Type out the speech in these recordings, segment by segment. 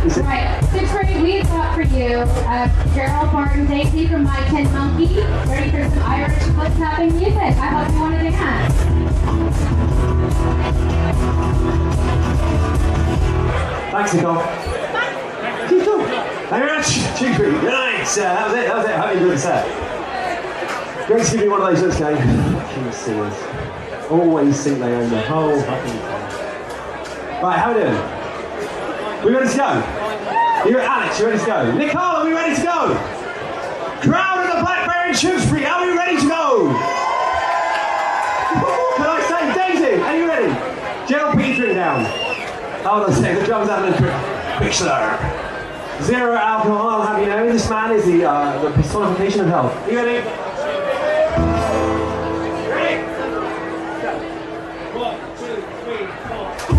Right, Tewkesbury, we've got for you Gerald Martin Daisy from My Tin Monkey, ready for some Irish foot-tapping music. I hope you want to dance. Thanks, Nicole. Thank you very much. Tewkesbury, good night. That was it. Hope you enjoyed the set. Going to give you one of those looks going, fucking singers. Always think they own the whole fucking thing. Right, how are we doing? We ready to go? You're Alex, you ready to go? Nicole, are we ready to go? Crowd of the Black Bear in Tewkesbury, are we ready to go? Can I say, Daisy, are you ready? Gerald, put your drink down. Hold on a second, the drum's having a quick slur. Zero alcohol, I'll have you know, this man is the personification of health. Are you ready? Ready? Go. 1, 2, 3, 4.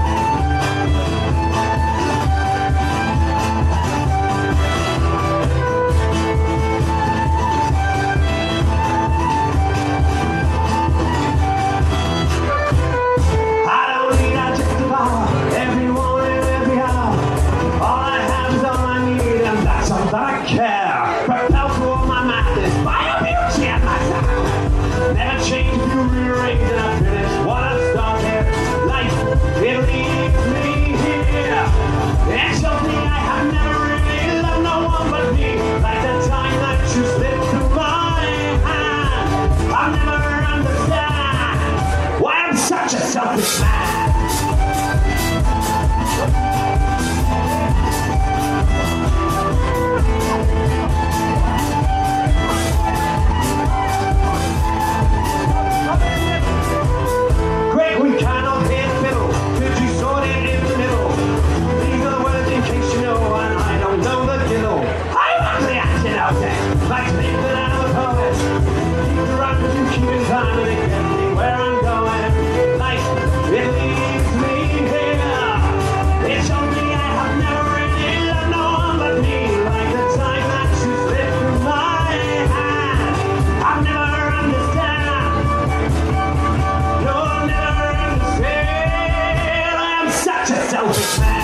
I care, propel to all my madness by your beauty and my sound. Never change if you rearrange and I finish what I started. Life, it leads me here. It shows me I have never really loved no one but me. Like the time that you slipped through my hand. I'll never understand why I'm such a selfish man. Like to make the land of a poet. Keep the rock and keep in time and it gets me where I'm going. Life, it leads me here. It shows me I have never really loved no one but me. Like the time that you slipped through my hand. I'll never understand. You'll never understand. I am such a selfish man.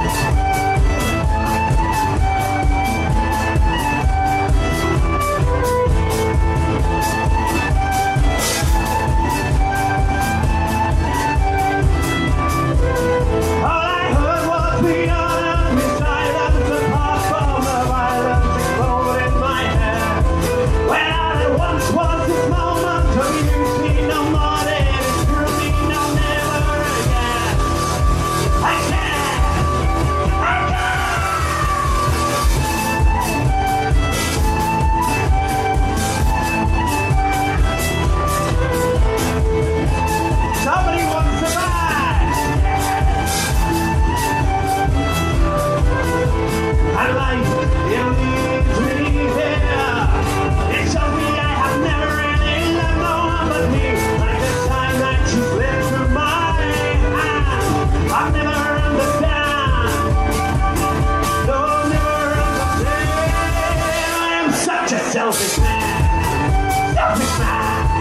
Selfish man. Selfish man.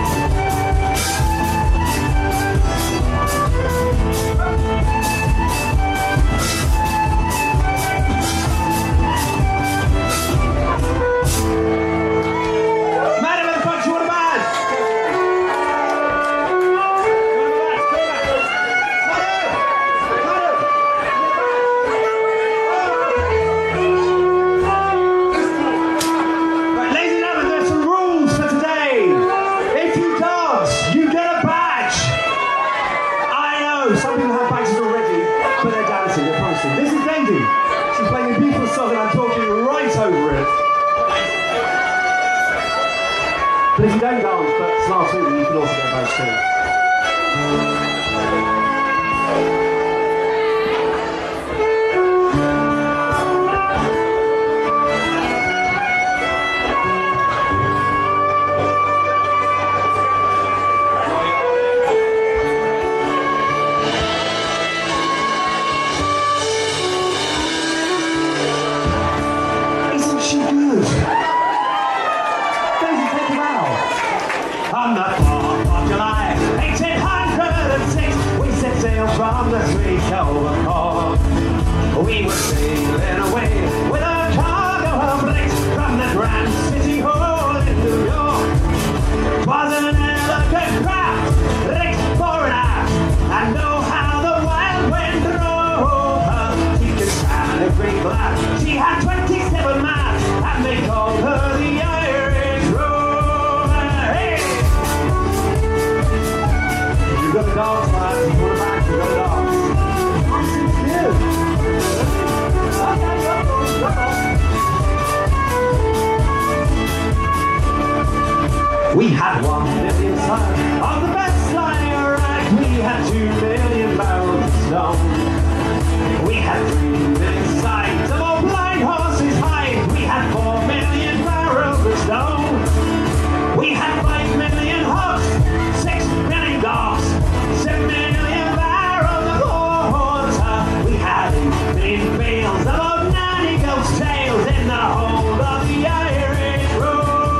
Madam in the front, you want a band? Some people have badges already, but they're dancing, they're promising. This is Daisy. She's playing a beautiful song and I'm talking right over it. But if you don't dance, but it's last week, you can also get a badge too. On the 4th of July, 1806, we set sail from the dogs, lads. Put it back to the dogs. Okay, go on. We had 1 million signs on the best line rack. We had 2 million barrels of stone. We had 3 million signs of old blind horses' hides. We had 4 million barrels of stone. We had 5 million hogs, 6 million dogs, 7 million barrels of water. We had 8 million bales of old nanny goat's tails in the hold of the Irish road.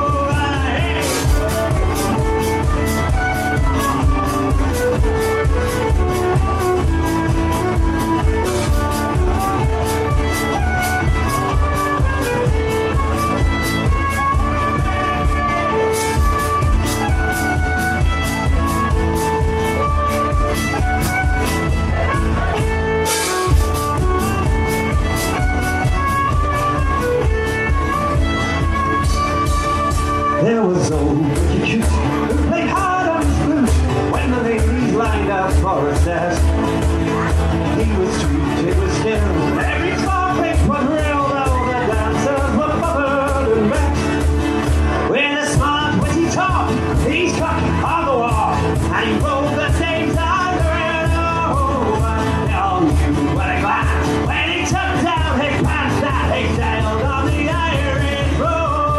There was old Ricky Cute who played hard on his flute when the ladies lined up for a set. He was treated with skill, every small face was real, though the dancers were bothered and wrecked. With a smart, witty talk, he's cut on the wall, and he rolled the names under and over. They all knew at a glance when he took down his pants that he sailed on the Irish road.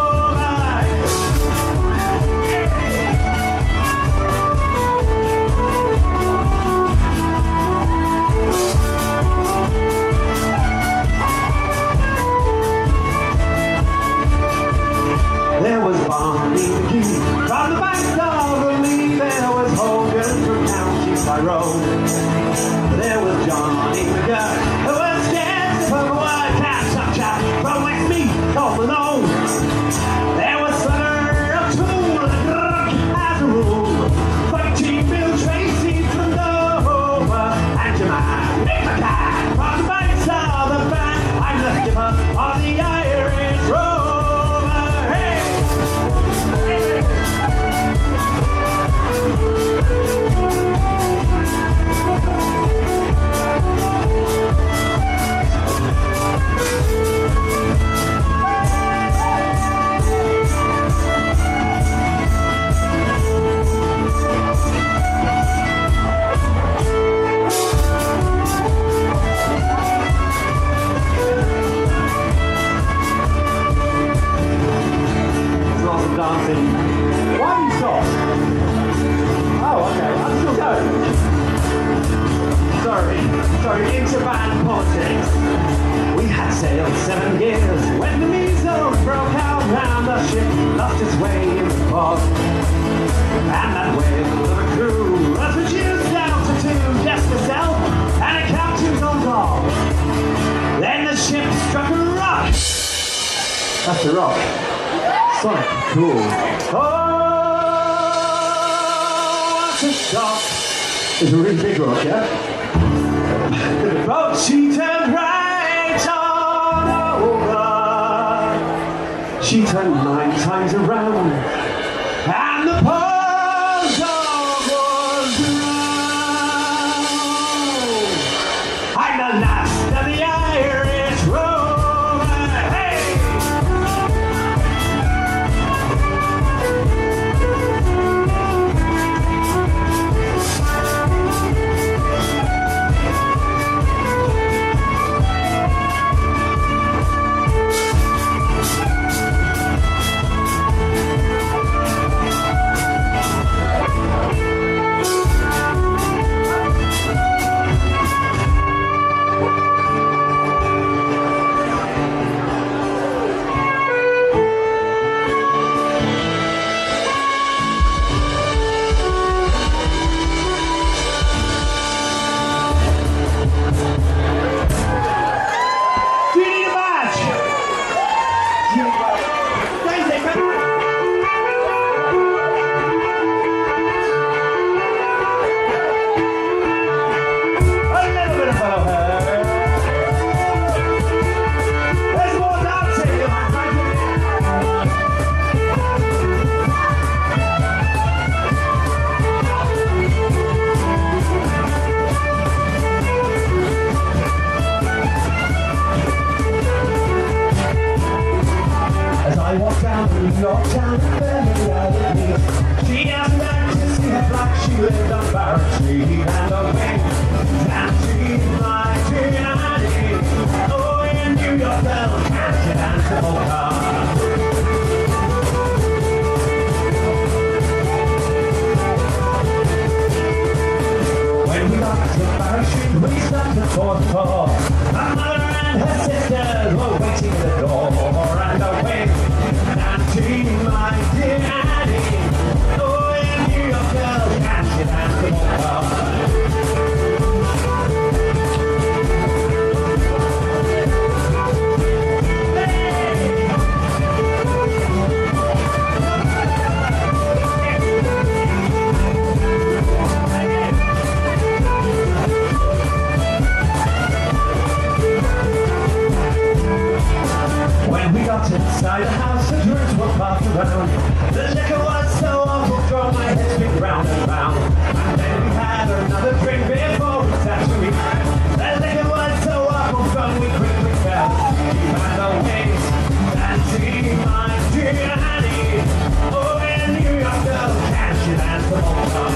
There was Barney McGee from the bank of the Lee. There was Hogan from County Tyrone. There was Johnny McGurk who was scared for the word can't touch up from Westmeath, Colmanone. There was Slugger of Tool and drunk as a rule. 14 Bill Tracy from Dover and Jamal Nick McCann from the banks of the bank. I'm the skipper on the Irish road. Dancing. Why do you stop? Oh, okay, I'm still going. Sorry, into band politics. We had sailed 7 years when the measles broke out and the ship lost its way in the fog. And that whale of a crew was reduced down to 2, just myself and a captain's old dog. Then the ship struck a rock. That's the rock. Sonic, cool. Oh, what a shock. It's a really big rock, yeah? The boat, she turned right on over. She turned 9 times around, and the poor dog was drowned. I'm the last of the Irish rover, hey! lived on Barrett Street and the wind and she's my Gianni. Oh, in New York, they'll catch it and the whole car. When we got to Barrett Street, we stopped at 4th floor. My mother and her sisters were waiting at the door, and the wind and she's my Gianni. Oh, in New York, they'll catch it and the whole car. Inside the house, the drinks were passed around. The liquor was so awful strong, my head spin round and round. And then we had another drink before we sat to eat. The liquor was so awful strong, we quickly fell asleep. And the wings dancing my Gianni. Oh, in New York, they'll catch it and the whole car.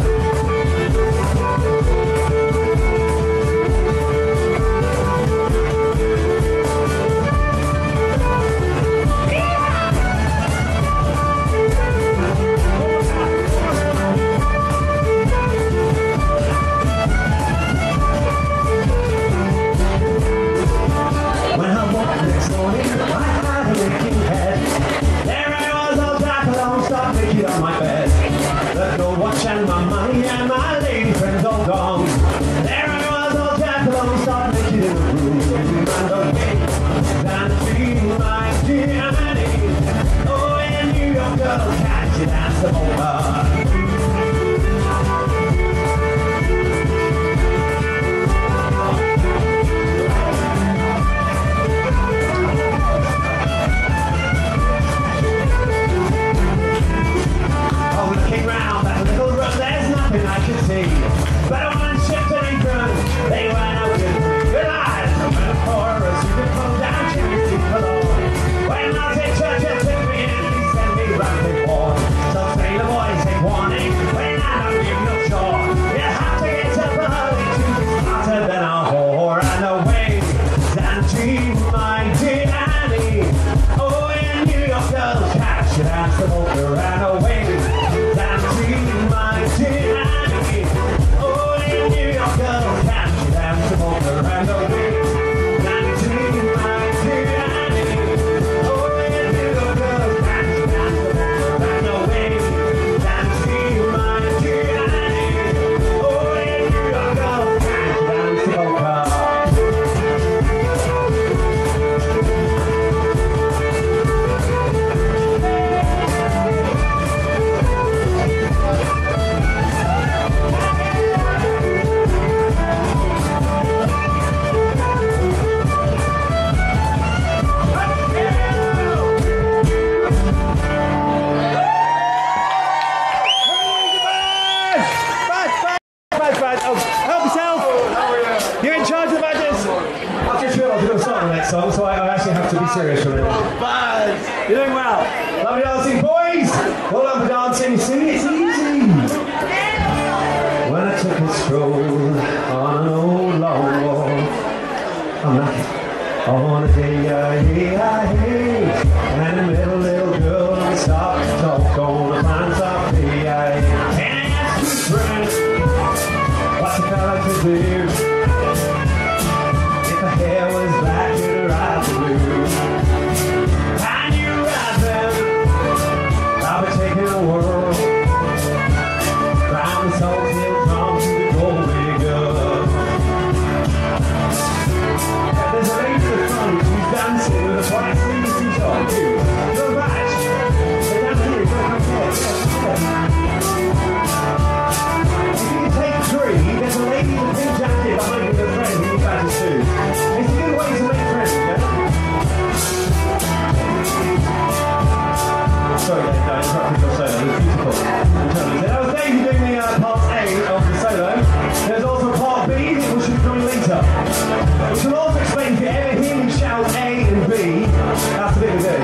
And my money and my lady friends all gone. There I was, all jacked along, started making in the room. And the wind dancing my Gianni. Oh, in New York, girl, catch it and some over. But on ships and anchors, they went out with good eyes. And when a chorus, you could come down to me, see below. When I was in church, it took me in, he sent me round the board. So say the boys take warning, when I don't give no shore. You have to get up early to be smarter than a whore. And away, dancing my Gianni. Oh, in New York, girls catch it and some over. And away, dancing my Gianni. Girl, catch it and some over and away. Dancing my Gianni. Oh, in New York, girl, catch it and some over and away. Dancing my Gianni. Oh, in New York, girl, catch it and some over. So I actually have to be serious for a minute. You're doing well. Lovely dancing, boys. Well done for dancing. Sing it easy. When I took a stroll on an old long wall, I'm knocking on a day I hate. And a little girl stopped to talk on a fine softly. I can't ask you, friend, what's the color to do? If her hair was black and her eyes blue, and you ride them, I'll be taking a whirl round the salt hill drum to the gold digger. And there's a lady in the front who's dancing with a white sleeve t-shirt on you. You're right. They're down here, you're going to come here. If you can take 3, there's a lady in a pink jacket behind with a friend who needs badges too. It's a good way to make friends, yeah? Sorry, Dave, I interrupted your solo. It was beautiful. That was Dave doing the part A of the solo. There's also part B, which will be coming later. Which will also explain if you ever hear me shout A and B, that's the bit we do.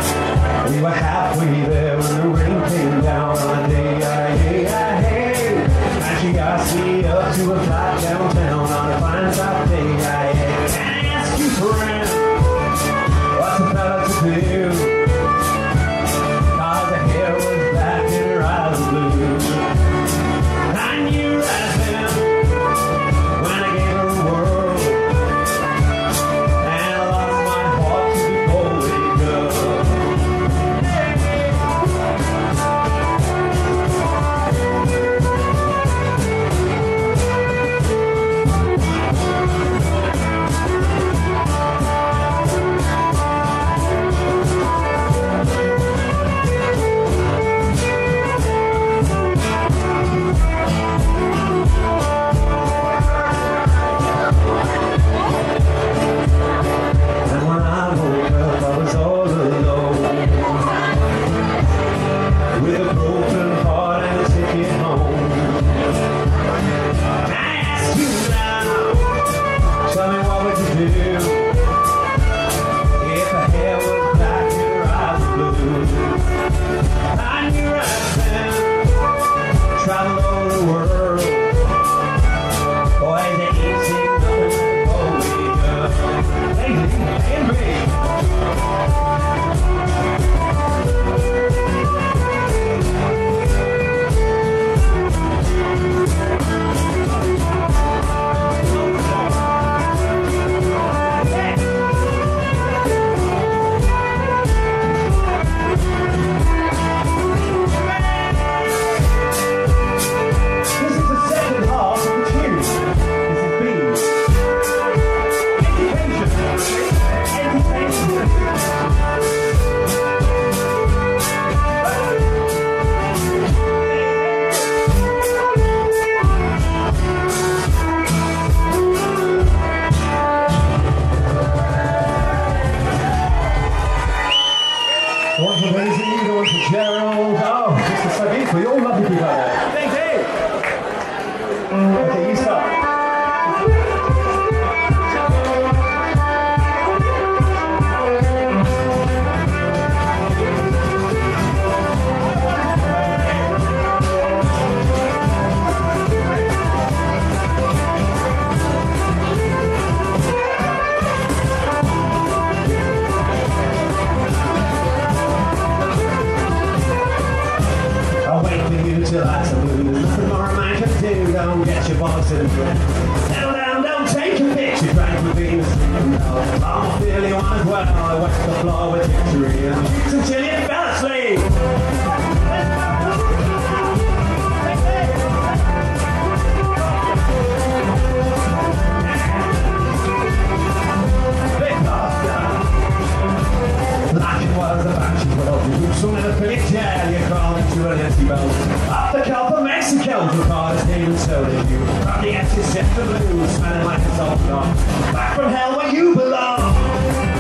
We were halfway there when the rain came down on a day I hate. she got me up to a flat downtown on a fine Saturday. Can I ask you, friend, what's a fella to do? Cause her hair was black and her eyes were blue. I knew right then when I gave her a whirl, and I lost my heart to the golden girl. Settle down, don't take a picture, drag with Venus. I'm feeling one as well. I watch the floor with victory until you fell asleep. Like it was a banshee, well, you swung in a pretty jail, you crawl into an empty boat. Off the Gulf of Mexico, the car is named so did you. From the empty set the blues, smelling like a salt dog. Back from hell where you belong.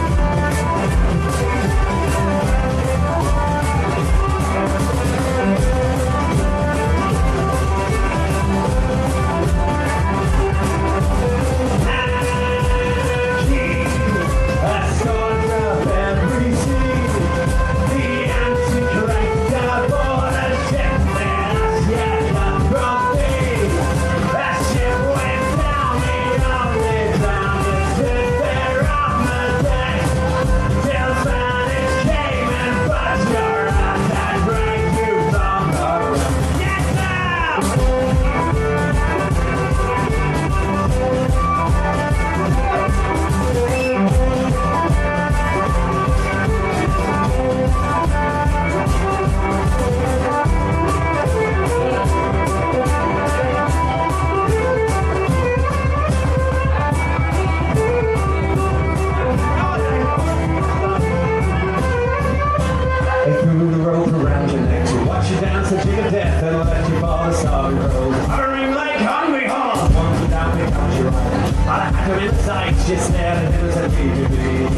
Just there and it was a DVD.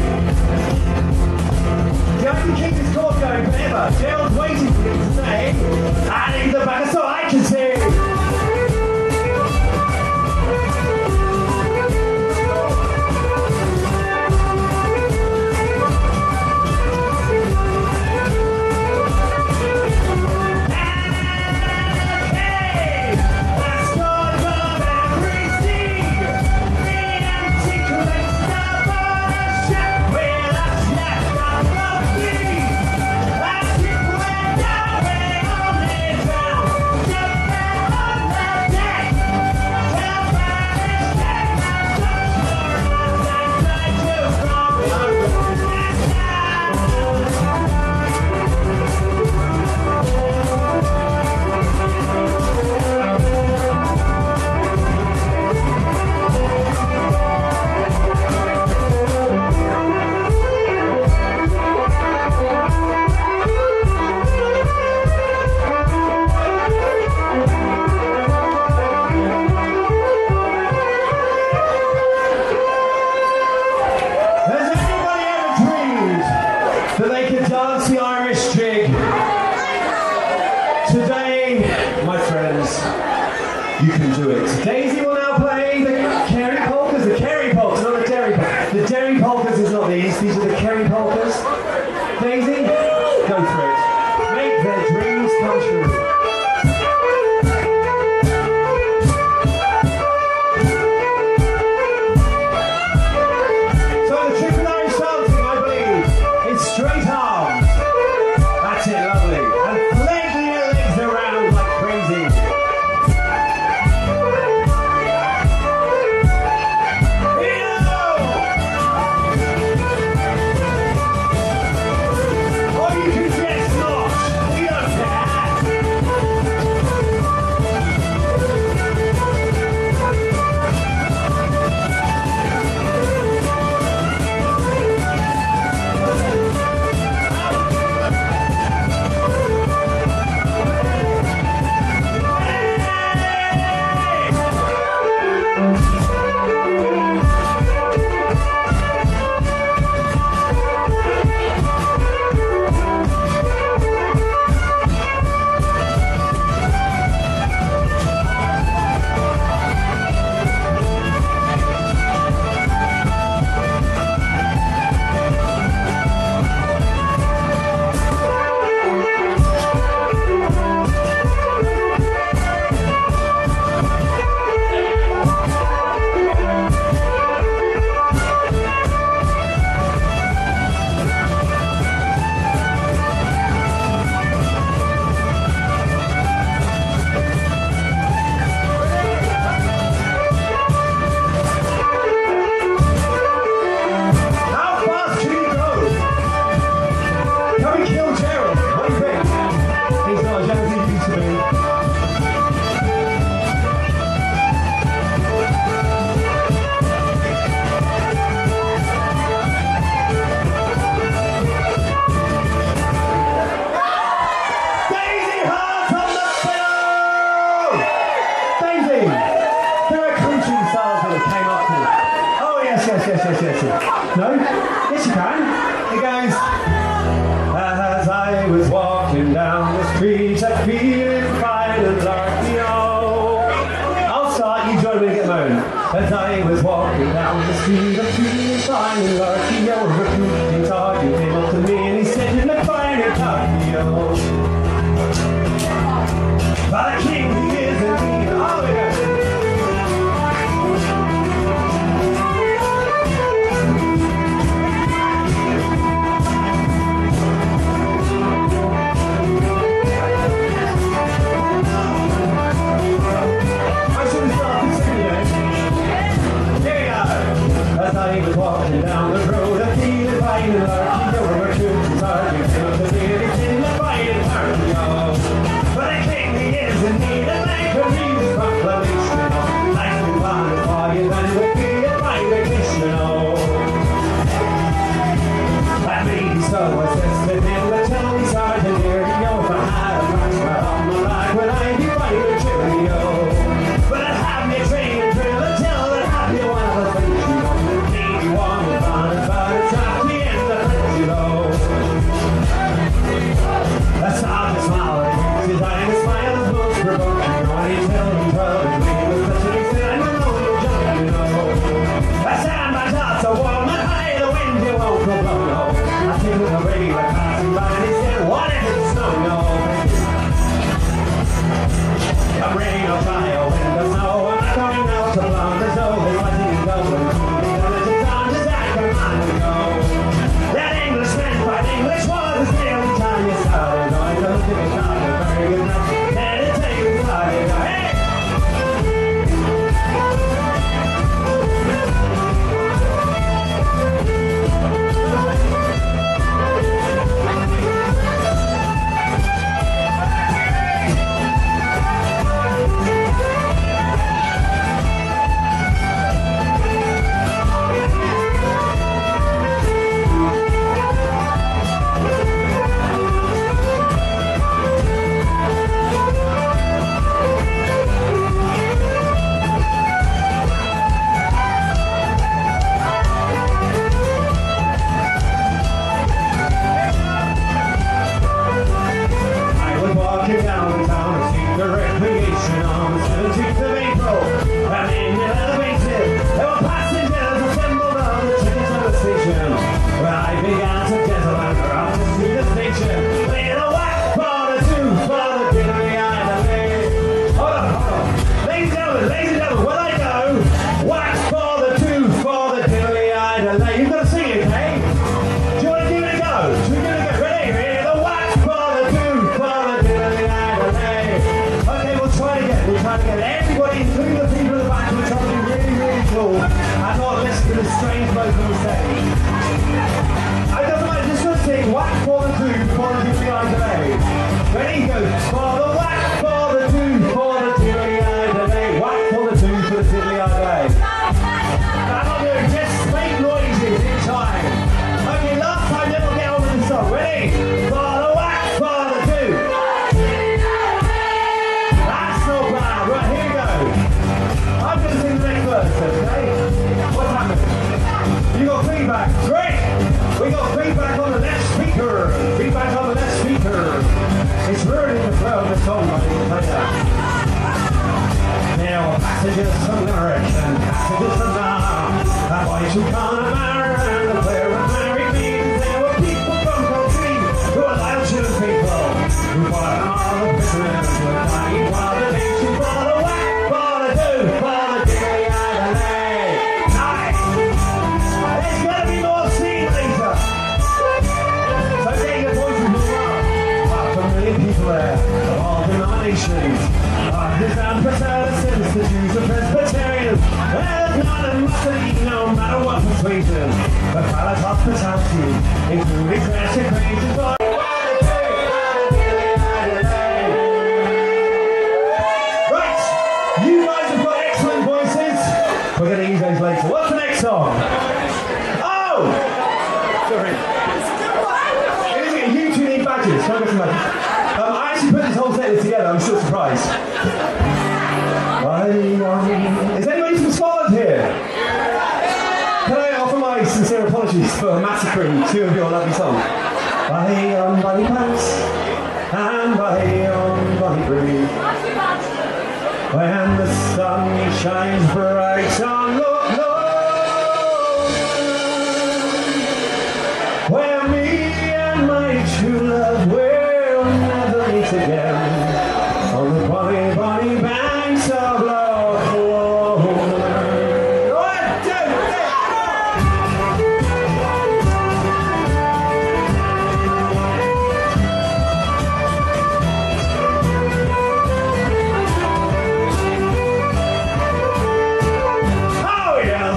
Yeah, I can keep this course going forever. Gerald's waiting for me to say, I need the back so I can see. Hey, let's You can do it. Daisy will now play the Kerry polkas. The Kerry polkas, not the Derry polkas. The Derry polkas is not these are the Kerry polkas. Daisy, go for it. Make their dreams come true. Straight arms. That's it, lovely. And fling your legs around like crazy. Here you go. Or you can just not. We don't yes. No? Yes, you can. It goes, as I was walking down the street, I feel fine and larky, I'll start, you join me and get my own. As I was walking down the street, I feel fine and larky, a recruiting sergeant came up to me and he said, "You're my fine and larky, but the king he is indeed." Oh, yeah. As I was walking down the road, I feel a fine and larky, a recruiting sergeant came up to me and he said, "You're fine and larky, but the king he is indeed." and get everybody, including the people in the back, who are trying to be really, really cool and not listen to the strange bloke on the stage. It doesn't matter, just going to sing whack for the two before the tiddly eye delay. Ready? Go for the whack, for the two, for the tiddly eye delay. Whack for the two, for the tiddly eye delay. That'll do, just make noises in time. Okay, last time, then we'll get on with the song. Ready? For the whack, for the two. That's not bad. Right, here we go. I'm going to sing the next verse, okay? What's happening? You got feedback. Great! We got feedback on the left speaker. Feedback on the left speaker. It's ruining the flow of the song, I think, like that. Now, passages from lyrics and passages from now. That boys who can't marry and the player of married me. There were people from country who are loud children people. Who fought all the prisoners who were dying while the nation for the whack, for the do, for the day and the day. Nice! There's going to be more singing later. So get your voices as well. About a million people there, of all denominations. Artists and Presbyterians, the Jews and Presbyterians. There's not a muscle, no matter what persuasion. The palace hospitality, including classic crazy boys. Right, you guys have got excellent voices. We're going to use those later. What's the next song? Oh! Sorry. You two need badges. Can I get some badges? I actually put this whole set together. I'm still surprised. Is anybody from Scotland here? Can I offer my sincere apologies for massacring two of your lovely songs? Bye on Bonny Pants and bye on Bonny Breeze. When the sun shines bright on Loch Lomond, where me and my true love will never meet again, on the bonny, bonny banks of Loch Lomond. 1, 2, 3, 4. Oh yeah!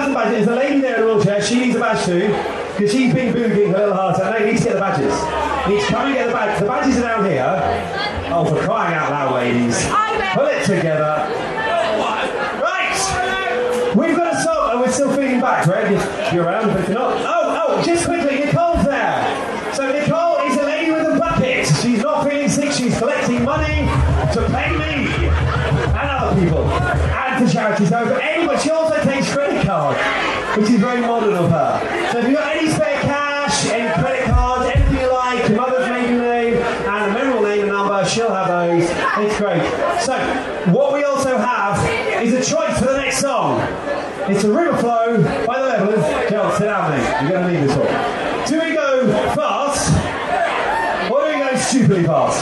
hasn't badged, there's a lady there in a wheelchair, she needs a badge too, because she's been boogieing her little heart out. No, you need to get the badges. You need to come and get the badges. The badges are down here. Oh, for crying out loud, ladies. Pull it together. Right! We've got a song, and we're still feeding back, right? If you're around, but if you're not. Oh, just quickly, Nicole's there. So Nicole is a lady with a bucket. She's not feeling sick, she's collecting money to pay me and other people. And for charities. So for anybody, she also takes credit cards, which is very modern of her. So if you've got any spare cash, any credit cards, anything you like, your mother's maiden name, and a memorable name and number, she'll have those. It's great. So, what we also have is a choice for the next song. It's a River Flow by the Levelers. Joel, sit down, mate. You're going to need this one. Do we go fast, or do we go stupidly fast?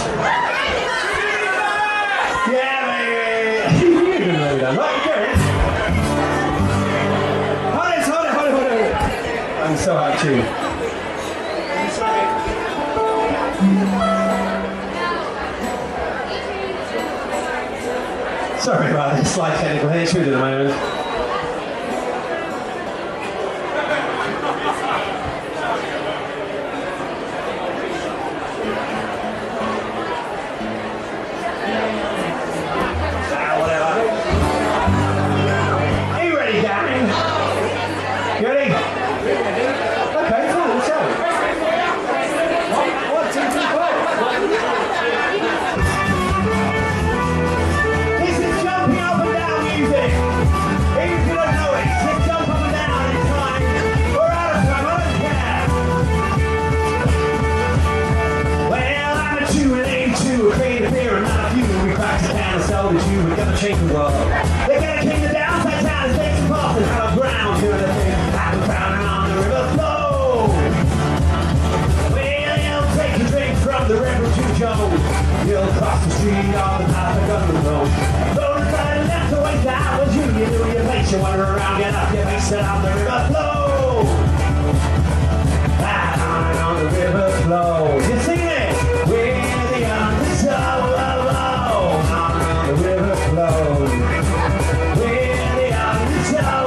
Yeah, baby. You're going to know that. Right, go. Hold it. I'm so out of tune. Sorry about this slight technical hitch at the moment. Whatever. Are you ready, gang? You ready? Okay, cool, let's go. 1, 2, 3, 4. This is jumping up and down music. Even if you don't know it, just jump up and down in time. We're out of time, I don't care. Well, I'm a 2 and 82, a creative here and not a few. We cracked the can and sold it to you, we're gonna change the world. They're gonna king the downside town and take some parts and have a ground. Doing the thing, apple pounding on the river flow. Well, you'll take a drink from the river to Joe. You'll cross the street on the path of Government Road. Go to the side and left away down. What you do your place, you wander around, get up your face and on the river flow. On the river flow. You sing it. We're the undertow. On the river flow. We're the undertow.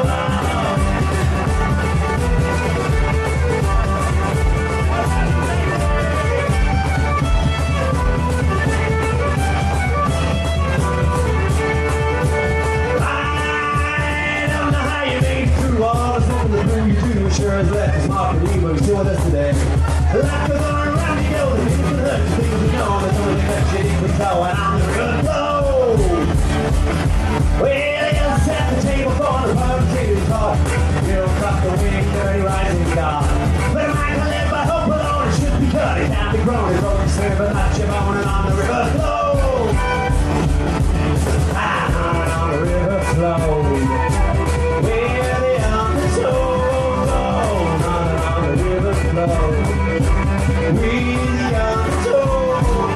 Sure as left his mark and leave, but he's still with us today. Life goes on around you go, the things that hurt, the things that know, there's only that shit you can tell when I'm the river flow. Well, you'll set the table for the perpetrator's heart. You'll cut the wing, dirty rising star. But a man can live by hope alone, it should be cut, it can't be grown, it's only served, but not your bone, and on the river flow. On the river flow. We're the undertow. We are told.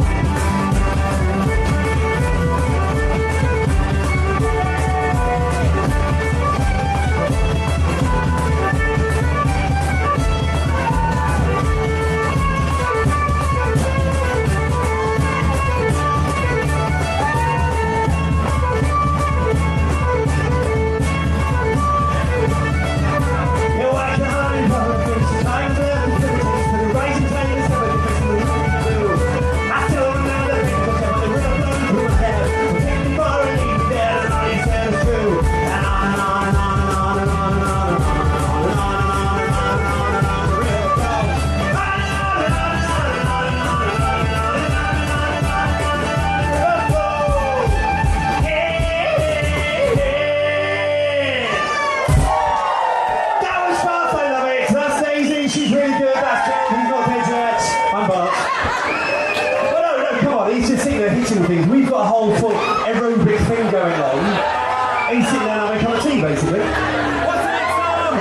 We've got a whole full aerobic thing going on. He's sitting there having a cup of tea, basically. What's the next song?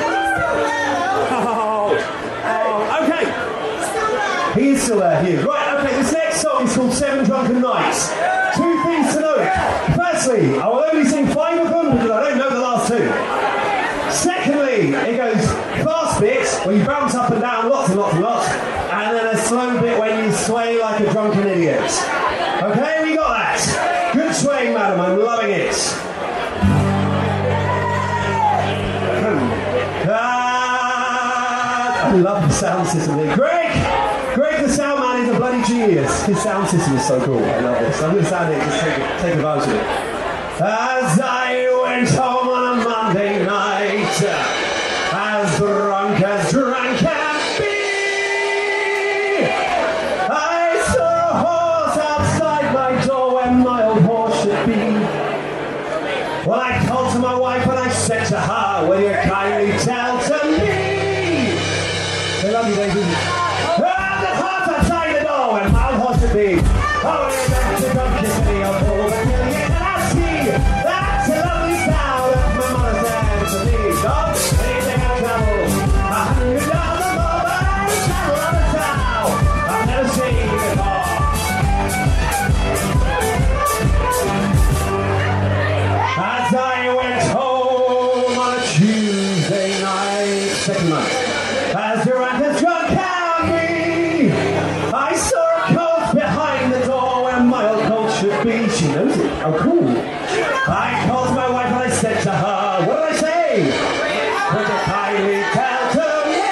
Oh, okay. He is still there, he is. Right, okay, this next song is called 7 Drunken Nights. 2 things to note. Firstly, I will only sing 5 of them because I don't know the last 2. Secondly, it goes fast bits where you bounce up and down lots and lots and lots, and then a slow bit when you sway like a drunken idiot. Okay, we got that. Good swaying, madam. I'm loving it. I love the sound system here. Greg the sound man is a bloody genius. His sound system is so cool. I love this. I'm going to sound it, just take advantage of it. As I went home on a Monday night, as drunk can be, I saw a horse outside my door where my old horse should be. Well, I called to my wife and I said to her, will you kindly tell to me? They love you, Daisy. The horse outside the door where my old horse should be. Oh, you don't kiss me, old horse, but can I see? That's a lovely sound that my mother said to me. Don't anything I travel 100 miles or more, but I travel on the town. I've never seen before. As I went home on a Tuesday night, second night, as drunk can be, I saw a coat behind the door where my old coat should be. She knows it. How cool. I called my wife and I said to her, what did I say? Would you kindly tell to me?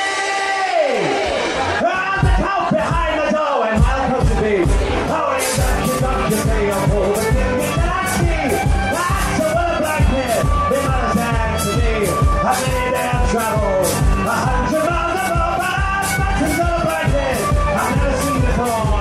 And the coat behind the door where my old coat should be. Oh, you don't say a fool, but can I see? That's a word black here. They mother said to me, I've been there travel 100 miles or more, but buttons on a blanket I've never seen before.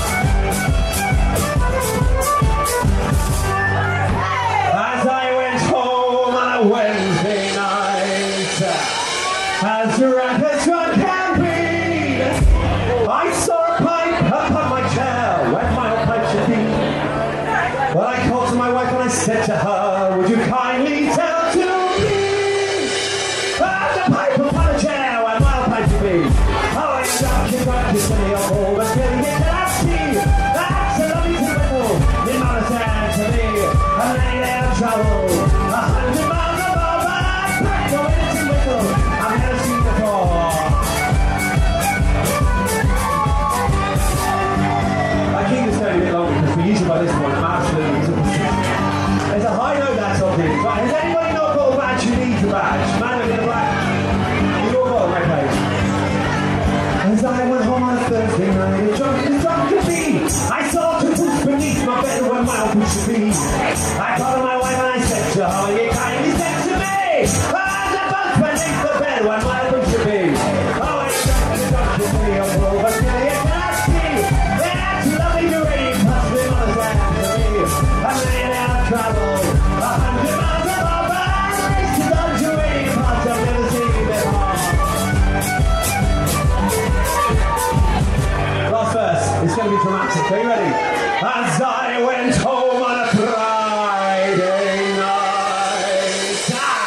As I went home on a Wednesday night, as drunk can be, I saw a pipe upon my chair where my old pipe should be. Well, I called to my wife and I said to her, would you kindly tell to me? The pipe upon a chair where my old pipe should be. Oh, I don't kiss me old hole, but can I see? That's a lovely twinkle. Your mother said to me, and I never travel 100 miles or more, but I packed away the twinkle I've never seen before. I keep this going a bit longer because we usually by this point I'm absolutely exhausted. There's a high note that's on here. Right, has anybody not got a badge who needs a badge? Man in the black. You all got a red page. As I went home on a Thursday night, drunk to be, I saw two boots beneath my bed where my old boots should be. I called to my wife and I said to her, you kindly said to me, the boots beneath the bed where my old boots should be. Oh, it's drunk to me, old boy, but can I see? That's lovely to read, plus my mother said to me, I'm ready to travel 100 miles or more, but it's drunk to read, plus I've never seen before. Last verse, it's going to be dramatic. Are you ready? As I went home on a Friday night,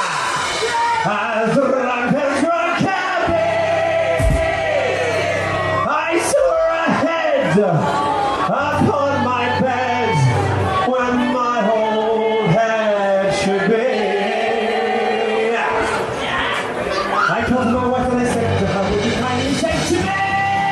as drunk can be, I saw a head upon my bed when my old head should be. I called my wife and I said to her, would you kindly say to me?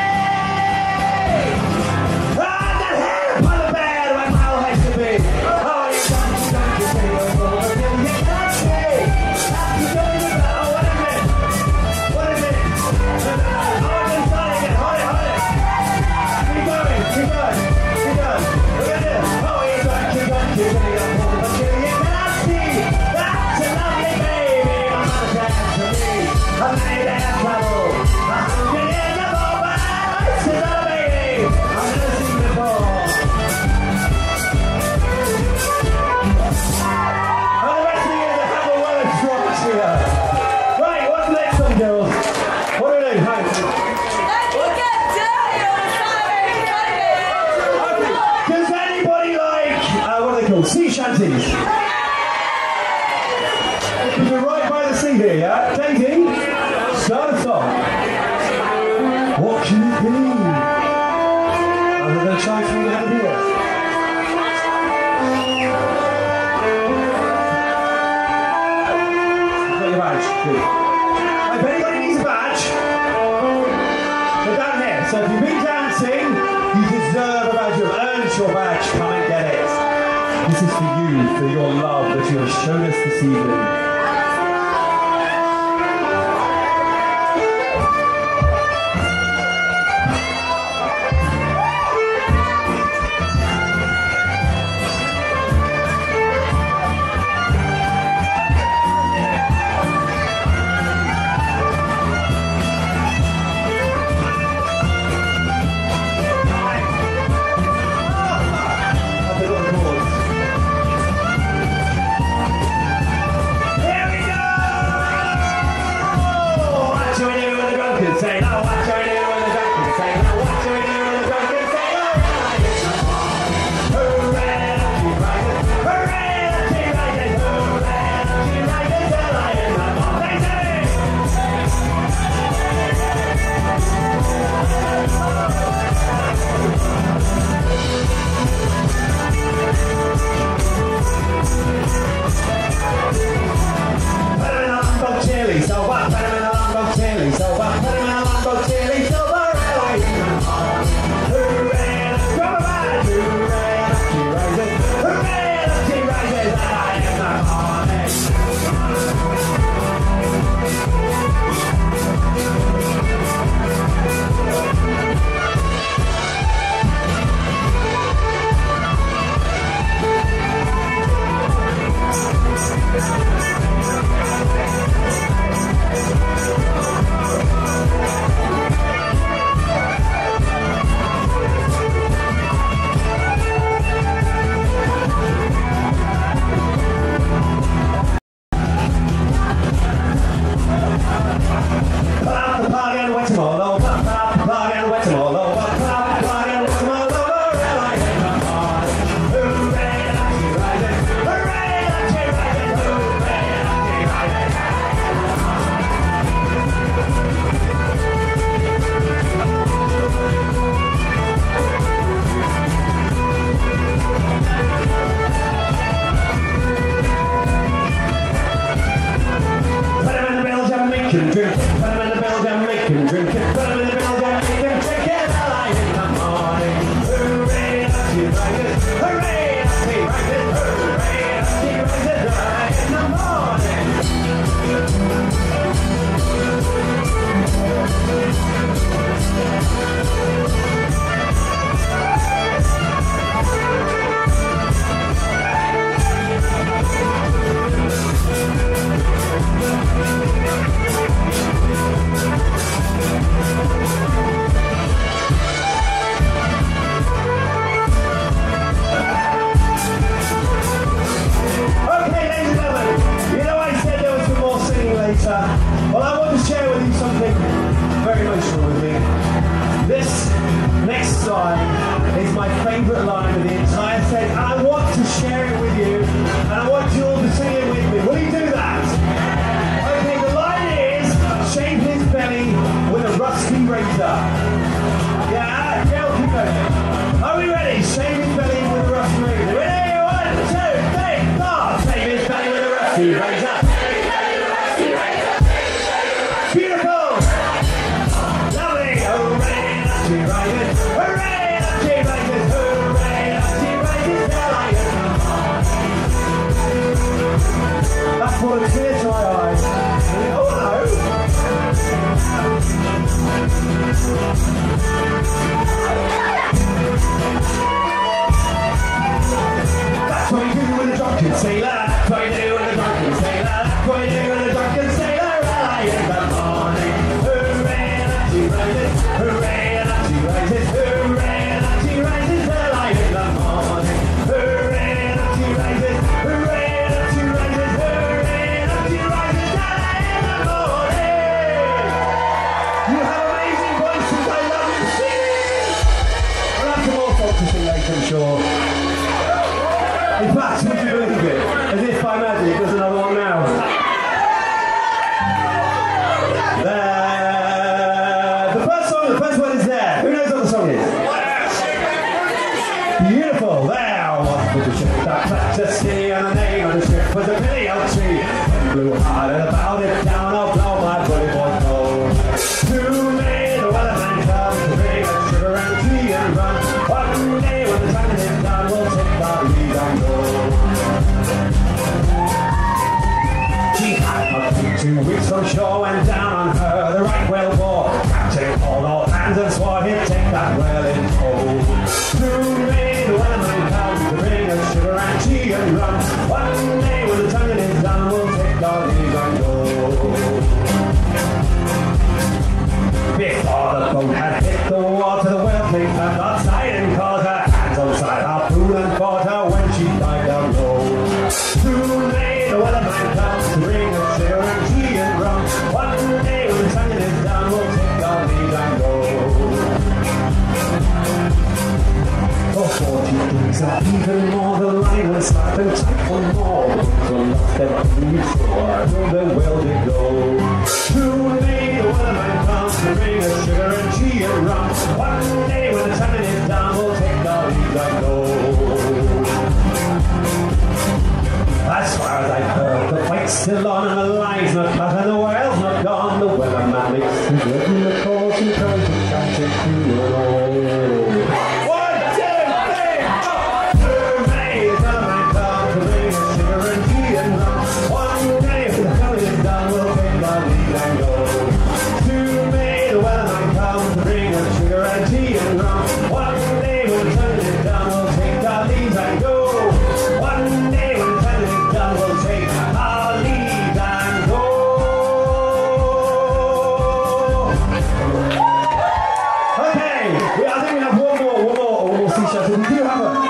Sea shanties. We're right by the sea here, yeah? Daisy, start us off. What can it be? Other than trying to have a beer. You've got your badge. Good. If anybody needs a badge, they're down here. So if you've been dancing, you deserve a badge. You've earned your badge. Come and get it. This is for you, for your love that you have shown us this evening. make 'em drink it, put 'em in the Belgian, make 'em drink it, put 'em in the Belgian, make 'em drink it early in the morning. Hooray, lucky riders, hooray, lucky riders, hooray, lucky riders, early in the morning. Well, I want to share with you something very emotional with me. This next line is my favourite line of the entire set, and I want to share it with you, and I want you all to sing it with me. Will you do that? Okay, the line is, shave his belly with a rusty razor. Yeah, keep going. Are we ready? Shave his belly with a rusty razor. Ready? 1, 2, 3, 4. Shave his belly with a rusty razor. That's what a tear to my eyes. Oh no! That's what you do with a drunken sailor. That's what you do with a drunken sailor. That's what you do with a drunken sailor. Early in the morning. Hooray, and she rises. Hooray, and she rises. Hooray, and she rises. Early in the morning. Hooray, and she rises. Hooray. I'm sure. In fact, would you believe it? As if by magic, there's another one now. There. The first one is there. Who knows what the song is? Beautiful. There was the ship that clapped to sea, and the name of the ship was a Billy Oak Tree. Blew hard and about it down, I'll blow my bully boy cold. Too many the weatherman comes to bring a sugar and tea and run. One day when the sun is down, we'll take our lead and go. She had up 2 weeks from shore, went down on her, the right whale bore. Captain called all hands and swore he'd take that whale in tow. Soon may the weatherman come to bring us sugar and tea and rum. One day when the tonguing is done, we'll take our leave and go. Before the boat had hit the water, the whale came back outside and caught her hands outside harpoon and fought her when she died down low. Soon may the weatherman come to bring us sugar and tea and rum. One day when the tonguing is done, we'll take our leave and go. For 40 days or even more, the line was slack and tight for more. So lost every shore, till the whale did go. Soon may the weatherman come to bring us sugar and tea and rum. One day when the tonguing is done, we'll take our leave and go. As far as I've heard, the fight's still on and the line's not cut and the whale's not gone. The weatherman makes the good in the course and tries to catch it through the roll. 1, 2, 3, 4. Hooray, the weatherman comes to bring us sugar and tea and rum. One day when the tonguing is done, we'll take our leave and go. Soon may the weatherman come to bring us sugar and tea and rum. One day when the tonguing is done, we'll take our leave and go. One day when the tonguing is done, we'll take our leave and go. Okay, I think we have one more seashell. We do have a...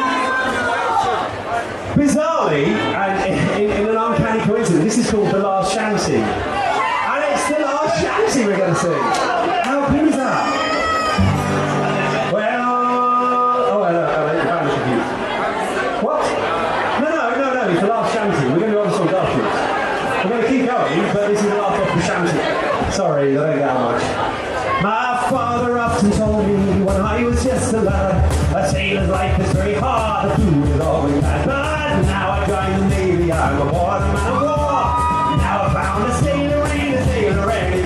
Bizarrely, and in an uncanny coincidence, this is called The Last Shanty. And it's The Last Shanty we're going to sing. How cool is that? Well, I'm confused. What? No, it's The Last Shanty. We're going to do other songs afterwards. We're going to keep going, but this is the last of the shanty. Sorry, I don't get how much. My father often told me when I was just a lad, a sailor's life is very hard, the food is all we had. But now I joined the Navy, I'm aboard a man of war. Now I found a sailor ain't a sailor any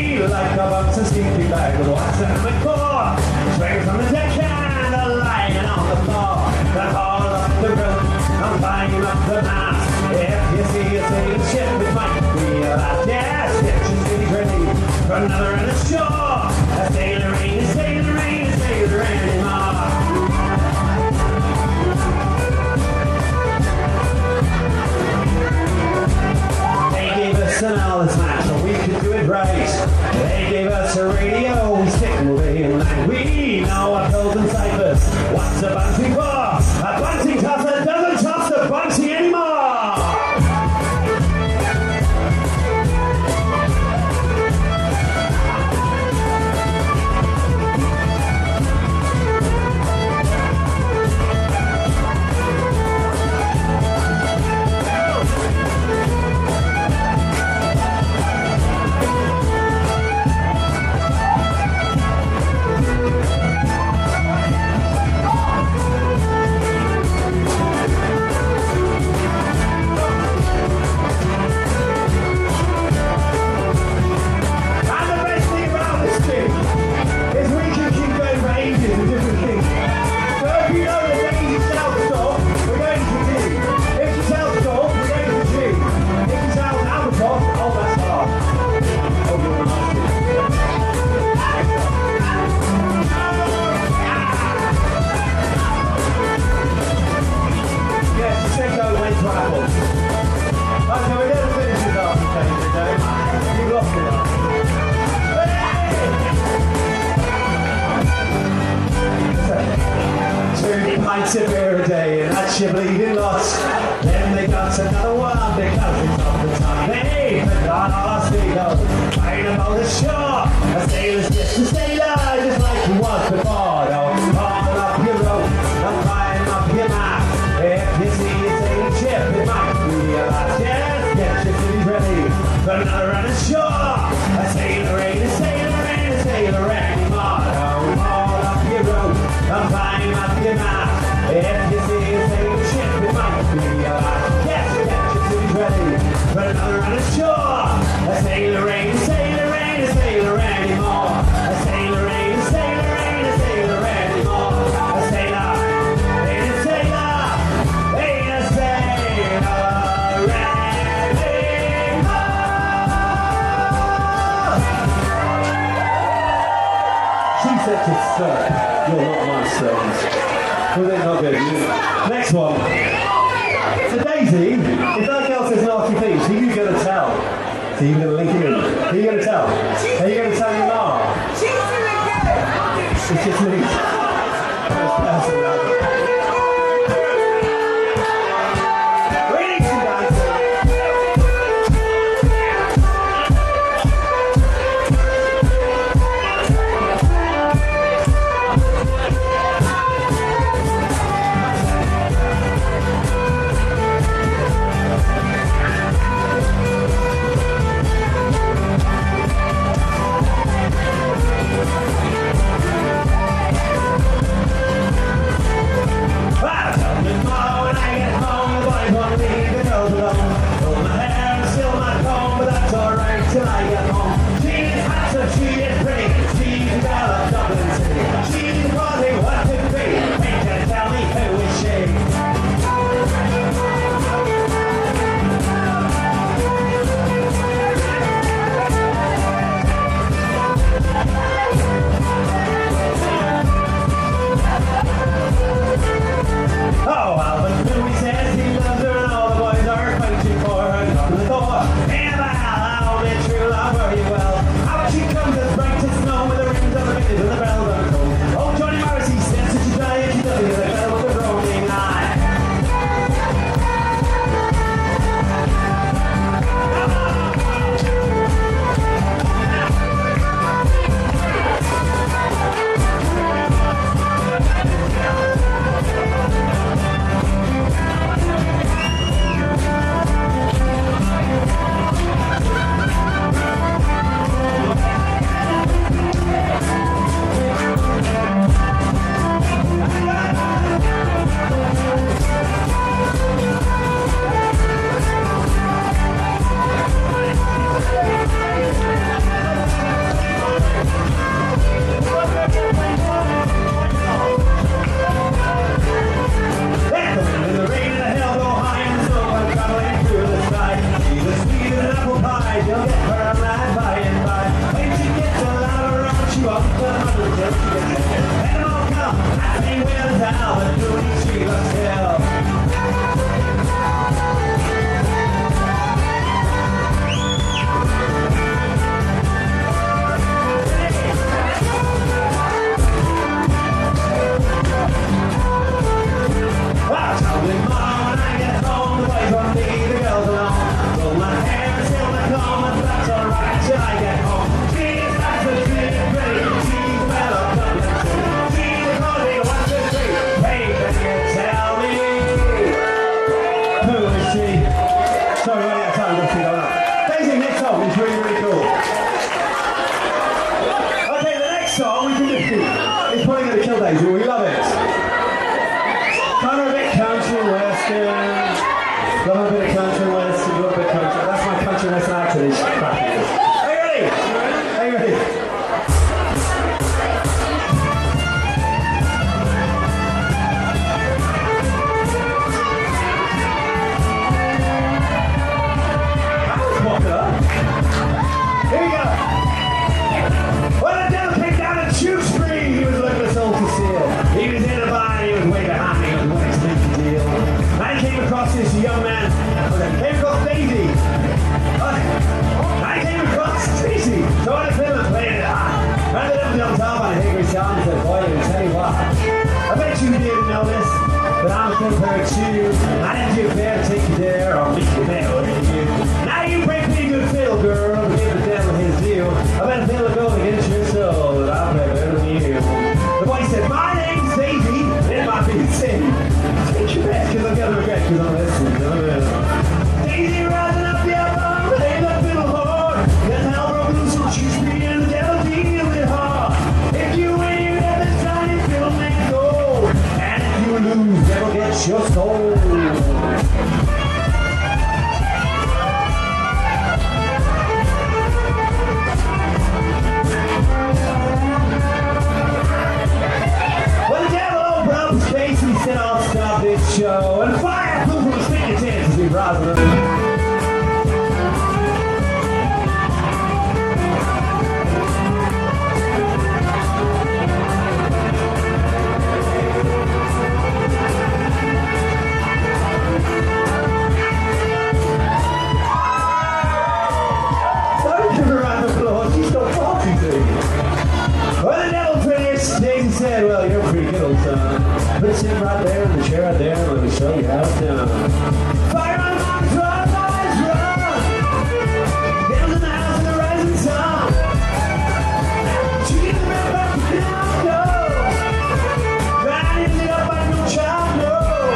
like a box of sleeping bag with wax and the core. Straight from the deckhand, lying on the floor. The hall up the room, I'm climbing up the mast. If you see a sailing ship, it might be a last. Yes, it's really pretty for another in the shore. A sailor rain, a sailor rain, a sailor rain anymore. They gave us an Alice match so we could do it right. They gave us a radio, we stick moving in line. We know our pills and ciphers. What's a bouncing for? A bouncing tosser doesn't toss the bouncing anymore. Pints of beer a day and that's your bleeding lot. Then they got another one because it's off the time. They put on all our seagulls, flying about the shore. A sailor's just a sailor, just like he was before. Don't haul up your rope, don't climb up your mast. If you see a sailing ship, it might be your last. Yes, get your cities ready for another run ashore. A sailor ain't a sailor, ain't a sailor anymore. Don't haul up your rope, don't climb up your mast. If you see a sailing ship, it might be your last. Yes, get your cities ready for another run ashore. A sailor ain't a sailor, ain't a sailor anymore. A sailor ain't a sailor, ain't a sailor anymore. A sailor ain't a sailor, ain't a sailor anymore. She said to sir, you're not my servant. Well, they're not good. Next one. So Daisy, if that girl says nasty things, who are you going to tell? So you're going to link it in. Who are you going to tell? Are you going to tell your mom? She's doing good. It's just me. This person does it. We need some dancing. next song we can do. It's probably going to kill Daisy. We love it. Kind of a bit country and western. Love a bit of country and western. Love a bit of country. That's my country and western accent. It's crappy. Are you ready? Are you ready? Here we go. When the devil came down to Tewkesbury, he was looking for soul to seal. He was in a bar, he was way behind me, he was what makes the deal. And he came across this young man. He came across Daisy. I came across Tracy. So I had a film and played it hard. And the devil jumped up on a hickory sound and said, boy, let me tell you what. I bet you didn't know this, but I'm compared to you. I didn't do fair to take you there, or meet you there, or you. Now you break me good fiddle, girl, to give the devil his due. I bet a fiddle go against your soul, that I'll play better than you. The boy said, my name's Daisy, it might be the same. Take your back, cause I'm gonna regret, cause I'm listening. Daisy rising up the elbow, play the fiddle hard. There's hell broken loose on Tewkesbury and the devil deals it hard. If you win, you get this tiny fiddle make gold. And if you lose, devil gets your soul. He said, I'll stop this show. And fire flew from his fingertips as he roused him. Don't give her a round of applause. She's got party to. Well, the devil finished. Daisy said, well, you're pretty good, old son. Put sit right there in the chair right there and let me show you how it's done. Fire on the mountains, run, boys, run! Devil's in the house of the rising sun. She gets the red back to now, no. Grinding it up like no child, no.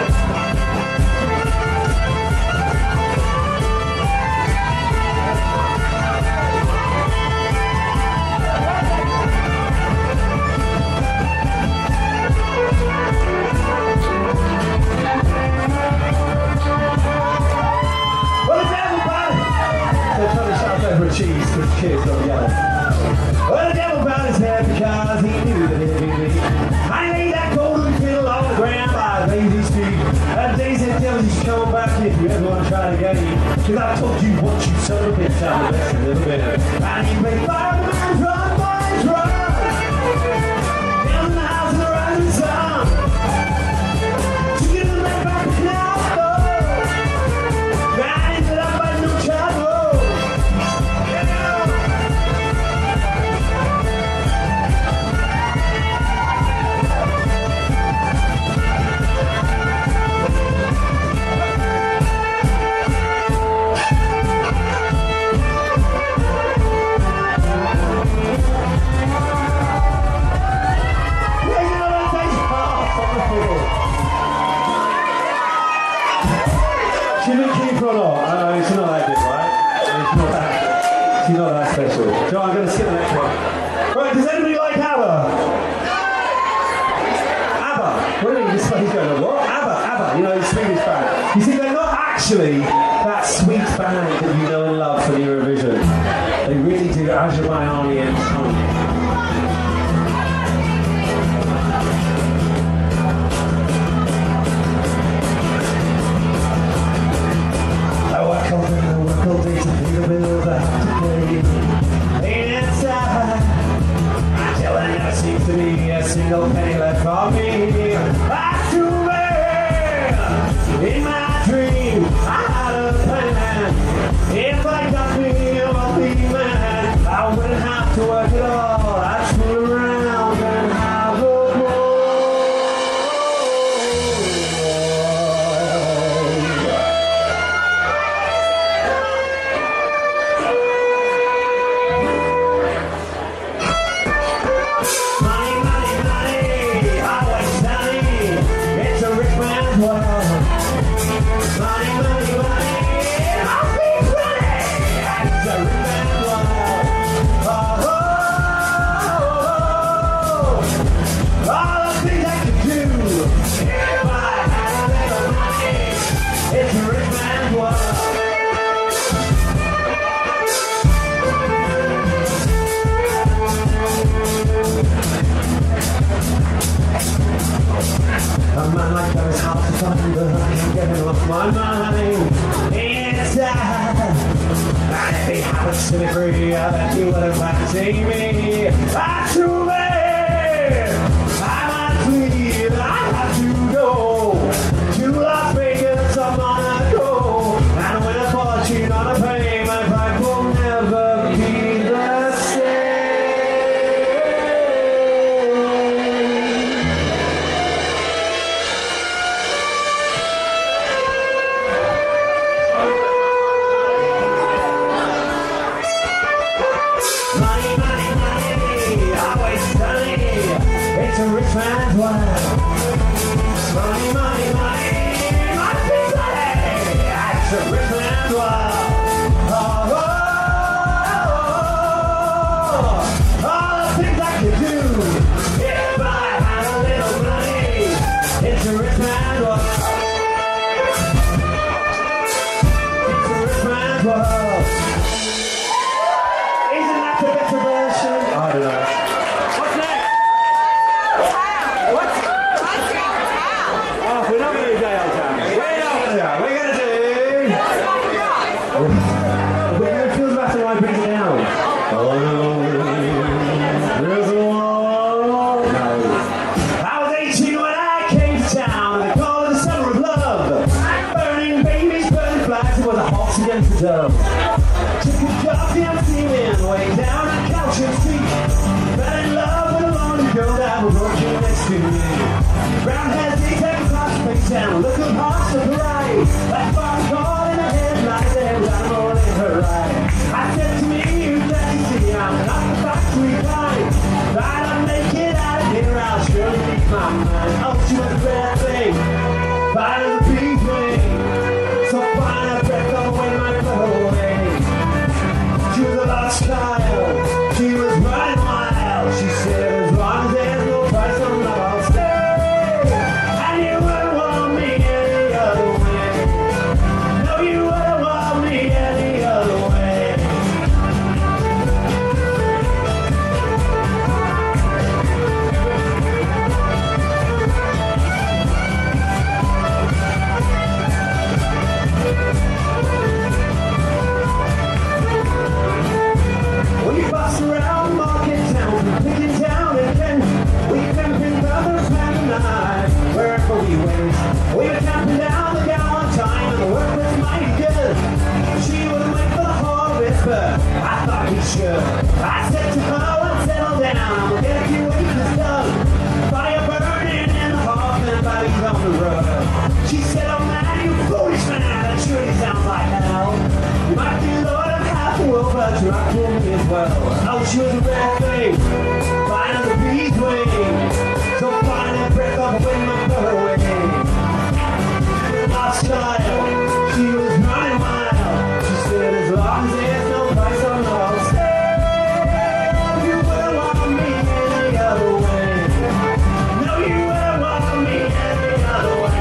For cheese, because the kids don't yell. Well, the devil bowed his head because he knew that it'd be me. I laid that golden fiddle on the ground by Daisy's feet. And Daisy said, devil, you should come back if you ever want to try to get me. Because I told you once, you son of a bitch, I'm the best a little bit. And you may fire the man, run, boys, run! Down in the house of the rising sun. To get the man back now, though. Grinding it up by no child, though. She's been keen for a lot. I know she's not that good, right? She's not that special. So I'm going to skip the next one. Right, does anybody like ABBA? ABBA? What do you mean? He's going, what? ABBA, you know, the Swedish band. You see, they're not actually that sweet band that you know and love from Eurovision. They really do Azerbaijan and Tony. Seems to be a single penny left for me. Back to me. In my dream, I had a plan. If I got me a wealthy man, I wouldn't have to work at all. I'd fool around and have a ball. Money, money, money, always to be free. I bet you wouldn't fancy me. I too late. I might flee. I have to go to Las Vegas on Monaco. And when I fortune on a fame, my pride will never be the same. Money, money, money, always sunny. It's a rich man's world. Money, money, money, must be money. It's a rich man's world. Oh, oh, oh, all the things I could do if I had a little money. It's a rich man's world. It's a rich man's world. Isn't that the better version? I don't know. What's next? What? Oh, we're not going to do Day Old Town. We're going to do... We're going to feel the battle line brings it down. Oh no, there's a wall. No. I was 18 when I came to town. They call it the summer of love. Burning babies, burning flags. It was a horse against the dove. Took a coffee and steaming way down at Calsham Street. Fell in love with a lonely girl that was working next to me. Brown hairs, they take across the face down, looking past the parade. That far caught in a headlight, there was animal in her eye. I said to me, you let me see, I'm not the factory kind. If I don't make it out of here, I'll surely leave my mind. Oh, she was a rare thing, fine as a bee wing. So fine a breath away my blood away. She was a lost child, she was running wild. She said, as long as there's no price on love, I'll stay. And you wouldn't want me any other way. No, you wouldn't want me any other way. We bust around Market Town, picking down and then we camping brothers and I. Wherever we went, we were camping down the gal on time, and the work was mighty good. She wouldn't wait for the harvest, but I thought we should. I said to her, let's settle down, and we'll get a few acres done. Fire burning in the hearth and bodies on the road. She said, oh man, you foolish man, that surely sounds like hell. You might be Lord of half the world, but you're not for me as well. Oh, she was a rare thing, fine as a bee's wing. So fine that breath of wind might blow her away. Lost child, she was running wild. She said, as long as there's no price on love, I'll stay. You wouldn't want me any other way. No, you wouldn't want me any other way.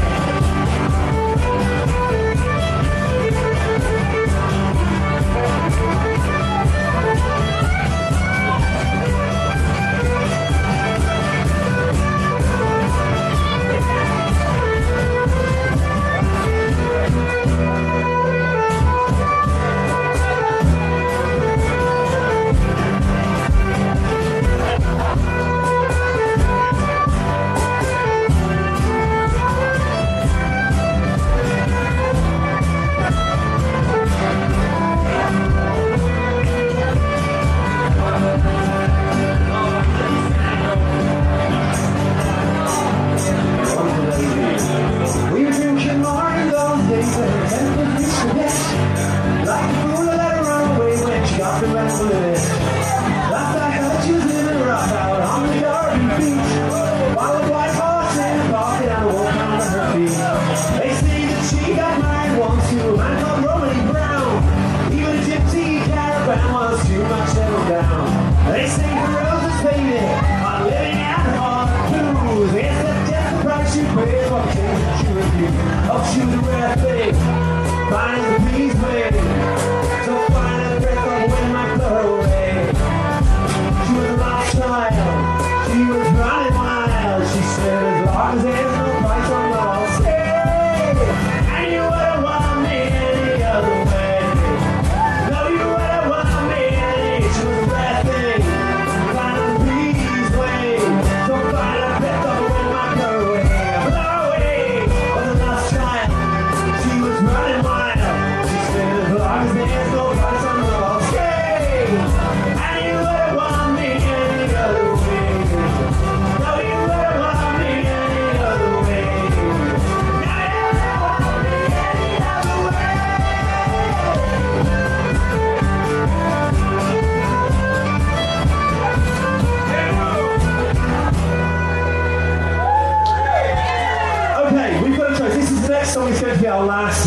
They say the roses faded, I'm living out hard blues. It's just the price you pay for things that you refuse. Oh, she was a rare thing, fine as a bee's wing. So fine as a breath of wind might blow her away. She was a lost child, she was running wild. She said, as long as there's no price on love, I'll stay. And you wouldn't want me any other way. No, you wouldn't want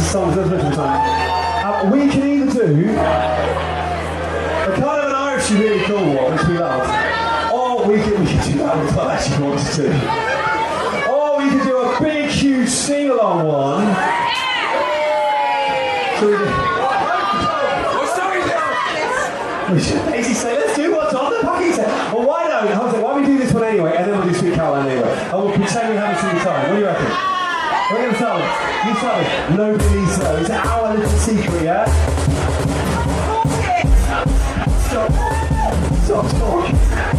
songs. Let's listen to some. We can either do a kind of an Irish really cool one, which we love, or we can do that one, I actually want to do. Or we can do a big, huge sing-along one. So we do. We should basically say, let's do what's on the bucket set. Well, why don't we do this one anyway, and then we'll do Sweet Caroline anyway. And we'll pretend we haven't seen the time. What do you reckon? We're going to start with. You start with. Nobody so. It's our little secret, yeah? Stop talking.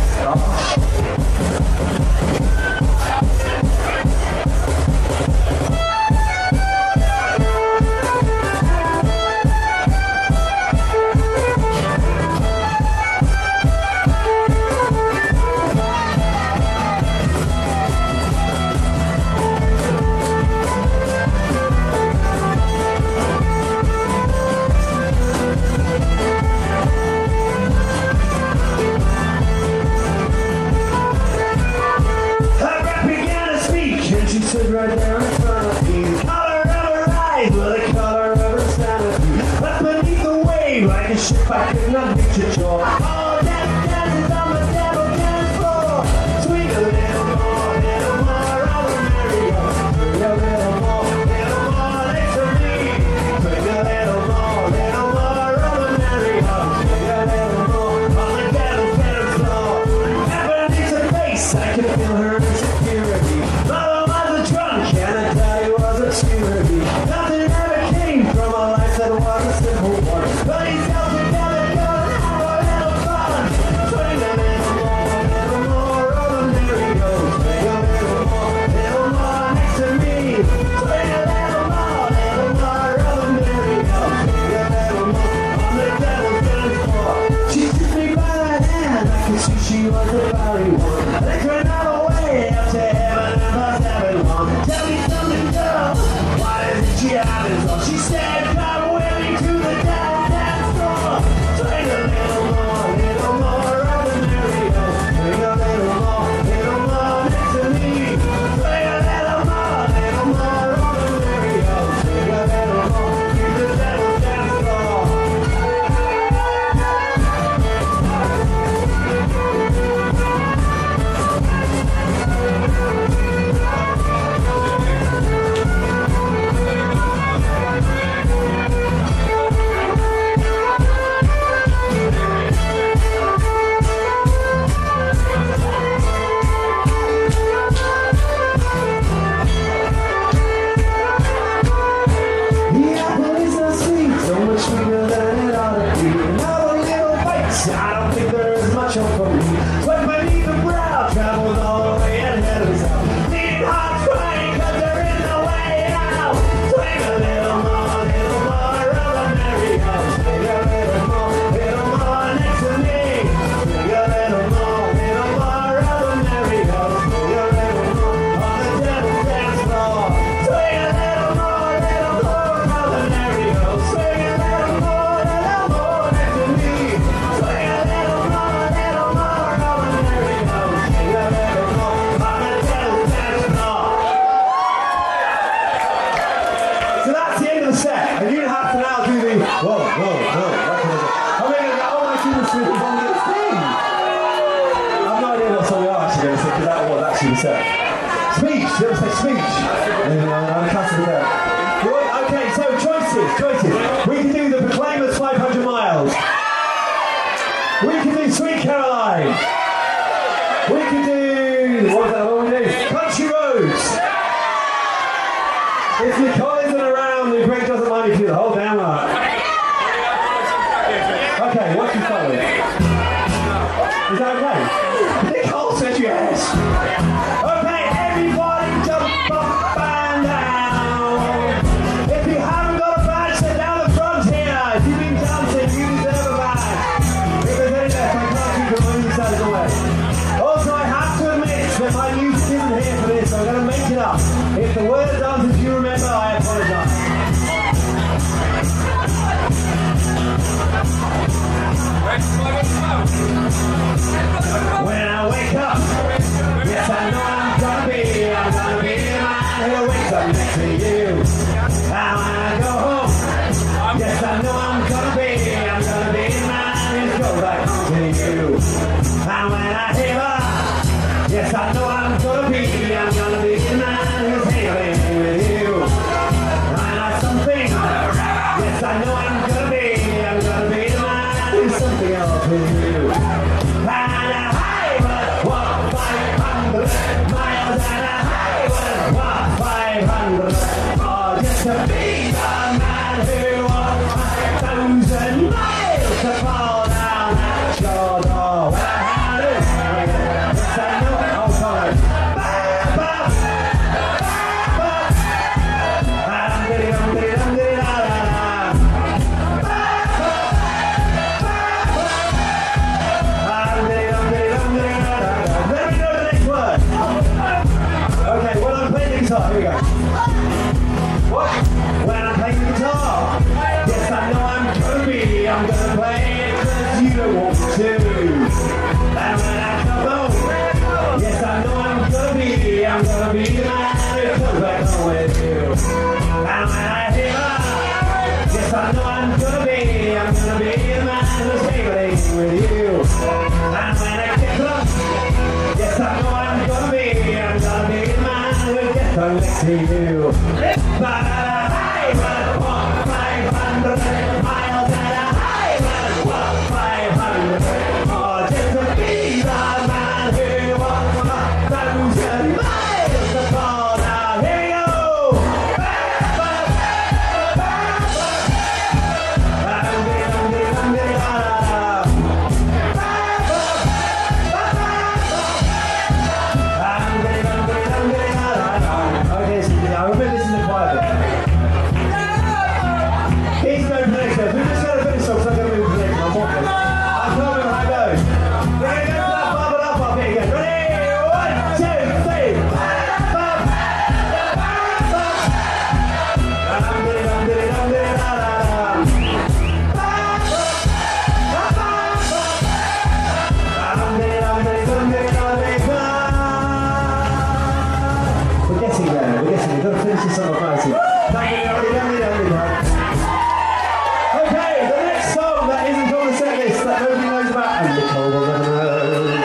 Stood right there in front of me. The color of her eyes were the color of her sanity. But beneath the wave, like a ship, I could not reach a shore. Oh, dances on the devil dance floor. Swing a little more on the merry-go. Swing a little more next to me. Swing a little more on the merry-go. Swing a little more on the devil's dance floor. And beneath her face, I could feel her insecurity. Nothing ever came from a life that was a simple one. But he's held together, gonna have a little fun. Swing a little more on the merry-go. Swing a little more next to me. Swing a little more on the merry-go. Swing a little more on the devil's dance floor. She took me by the hand, I could see she was the very one. They turned out away up to heaven and past everyone. Tell me something, girl. She happens on. She said, come with me to the dance floor. Swing a little more on the merry-go. Swing a little more next to me. Swing a little more on the merry-go. Swing a little more to the devil's dance floor. I don't think there is much hope for me. But beneath the brow travels all the way and headers out. Needing hearts crying cause they're in the way out. Swing a little more on the merry-go. Swing a little more next to me. Swing a little more on the merry-go. Swing a little more on the devil's dance floor. Swing a little more on the merry-go. Swing a little more next to me. Swing a little more on the merry-go. Swing a little more on the devil's dance floor. So that's the end of the set, and you have to now do the whoa. I'm going to go, oh my goodness, with the longest thing. I've no idea what song we are actually going to sing, because that was actually the set. Speech, you ever say speech? I'm a customer there. Okay, so choices. We can do the Proclaimers 500 miles. We can do Sweet Caroline. We can do, what was that one we do? Country Roads. If Nicole isn't around, the break doesn't mind if you do the whole damn lot. Okay, what's your start with? Is that okay? Nicole says yes. Okay, everybody jump up and down. If you haven't got a badge, sit down the front here. If you've been dancing, you deserve a badge. If there's any left, I can't keep it on the side of the way. Also, I have to admit that my music isn't here for this, so I'm going to make it up. If the word dances you remember, I apologise. When I wake up, yes I know I'm gonna be the man who wakes up next to you. And when I go home, And when I hear her, yes, I know I'm gonna be the man who's hanging with you. And I something, yes, I know I'm gonna be the man who's something else with you. And I would walk 500 miles, and I would walk 500, oh, just to be the man who walked 5,000 miles to fall down at your door. Well, I had it. Yes, I know it. Oh, sorry. Okay, when I'm playing the guitar, here we go. What? When I'm playing the guitar, yes, I know I'm gonna play it because you don't want to. And when I come home, yes, I know I'm gonna be the man who comes back home with you. And when I hear her, yes, I know I'm gonna be the man who's staying with you. And when I get close, yes, I know I'm gonna be the man who gets home next to you. But I would walk 500 miles, and I would walk 500, oh, just to be the man who walked 1,000 miles to fall down. Here we go! Okay, so I remember this in the choir bit. Here's no finish there. We're just going to finish off, so I'm going to move to the next one. I can't remember how it goes. We're going to go to that bubble up up here again. Ready? 1, 2, 3. We're getting there. We've got to finish this song off nicely. Okay, the next song that isn't on the set list that nobody knows about, and Nicole will never know.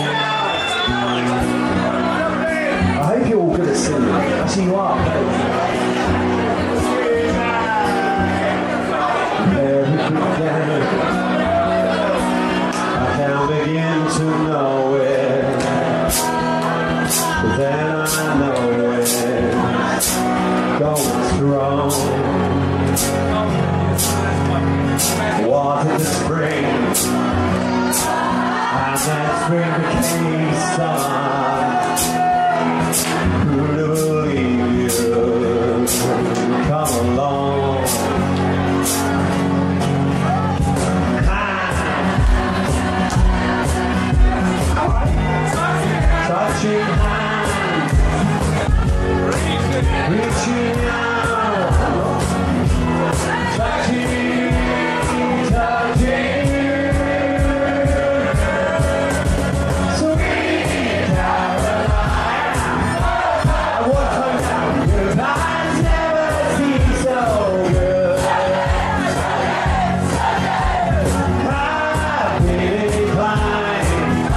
I hope you're all good at singing. Actually, you are. I can begin to know it, but then I know it's going wrong. Watered the spring, and that spring became summer. Who'd have believed you'd come along? Touching hands, reaching out, touching, sweet Caroline. I want to come down, your eyes never seem so good. I've been inclined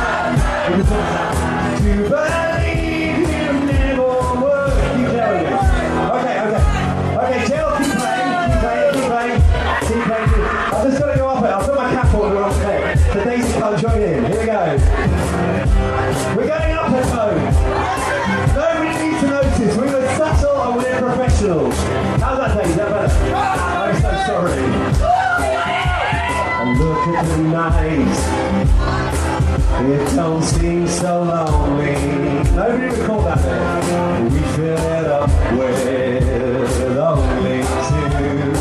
to believe you never would. Keep telling me. Okay, Jill, keep playing. I've just got to go up it. I've got my cap on the wrong day. So Daisy can't join in. Here we go. We're going up tempo. Nobody needs to notice. We were subtle and we're professionals. How's that, Daisy? Is that better? I'm so sorry. And look at the night. It don't seem so lonely. Nobody recalled that bit. We fill it up with only two.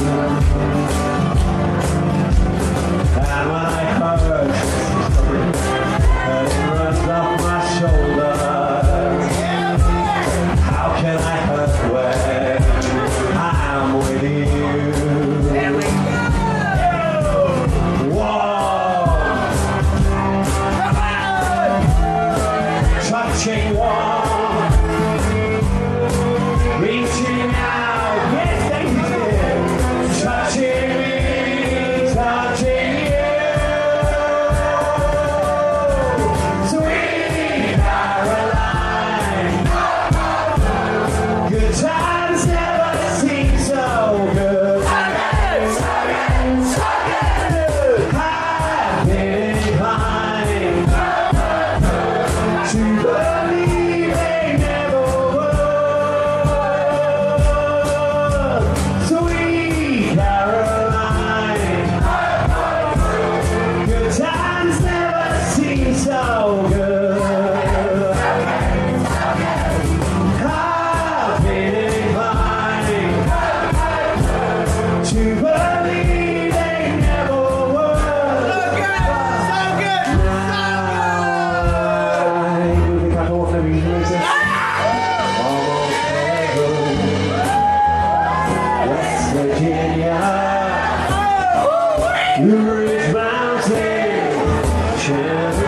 And when I heard it runs off my shoulders, how can I hurt when I'm with you? There we go! Whoa! Touching one, reaching out, yes, thank you, dear. Touching me, touching you.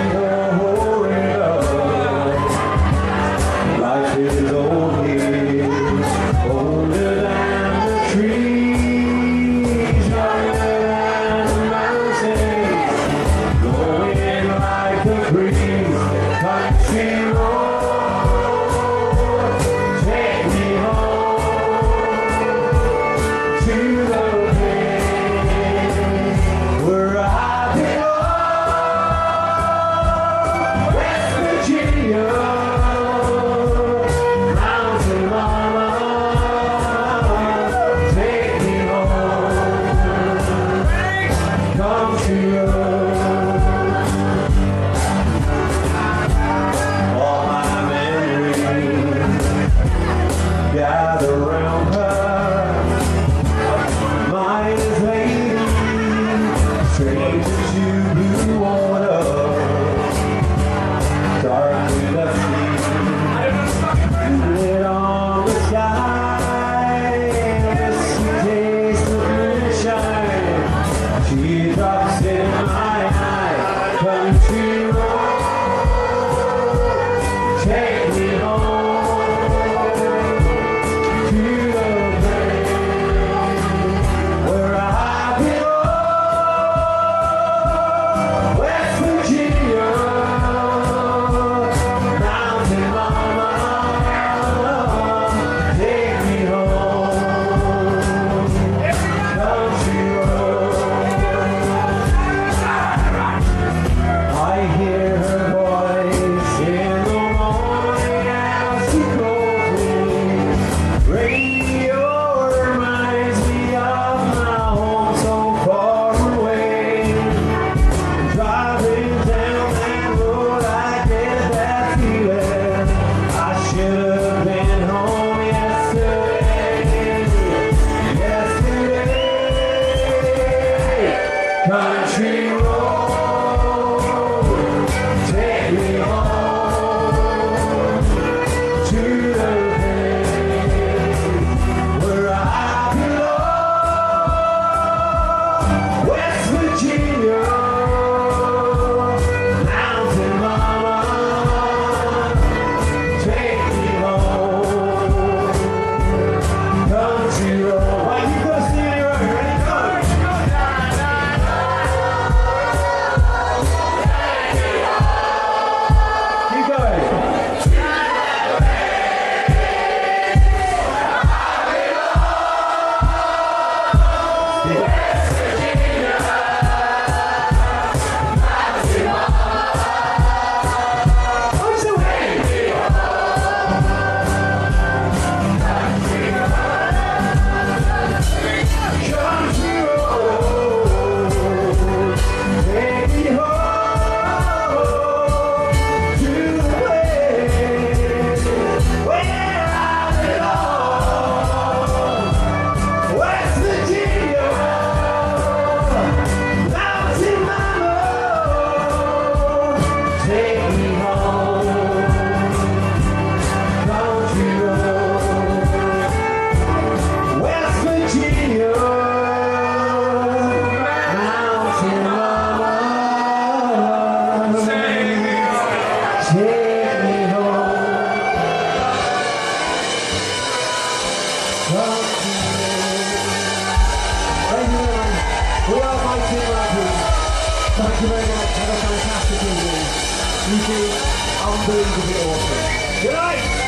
Thank you very much. Have a fantastic evening. You two, unbelievably awesome. Good night.